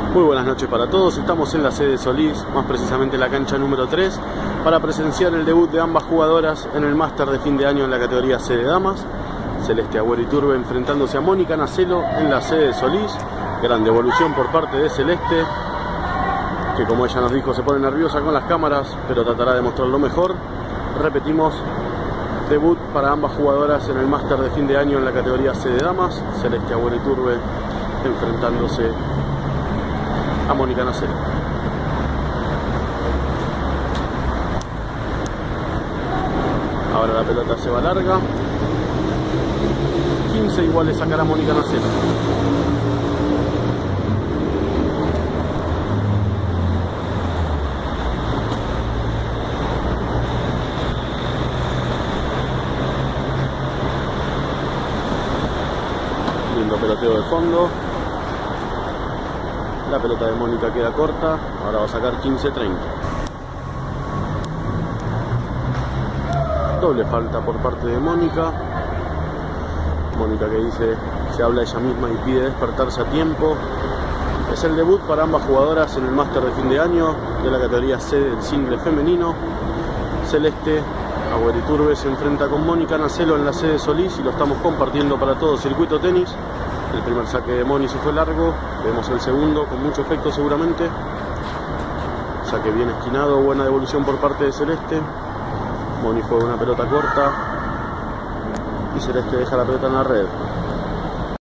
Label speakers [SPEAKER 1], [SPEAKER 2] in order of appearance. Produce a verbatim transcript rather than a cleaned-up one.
[SPEAKER 1] Muy buenas noches para todos, estamos en la sede Solís, más precisamente la cancha número tres, para presenciar el debut de ambas jugadoras en el máster de fin de año en la categoría C de damas. Celeste Agüero Iturbe enfrentándose a Mónica Nacelo en la sede de Solís. Gran devolución por parte de Celeste, que como ella nos dijo se pone nerviosa con las cámaras, pero tratará de mostrar lo mejor. Repetimos, debut para ambas jugadoras en el máster de fin de año en la categoría C de damas. Celeste Agüero Iturbe enfrentándose a Mónica Nacelo. Ahora la pelota se va larga. quince iguales sacará Mónica Nacelo. Lindo peloteo de fondo. La pelota de Mónica queda corta, ahora va a sacar quince treinta. Doble falta por parte de Mónica. Mónica que dice, se habla ella misma y pide despertarse a tiempo. Es el debut para ambas jugadoras en el máster de fin de año de la categoría C del single femenino. Celeste Agüero Iturbe se enfrenta con Mónica Nacelo en la sede Solís y lo estamos compartiendo para todo Circuito Tenis. El primer saque de Moni se fue largo, vemos el segundo con mucho efecto seguramente. Saque bien esquinado, buena devolución por parte de Celeste. Moni fue una pelota corta y Celeste deja la pelota en la red.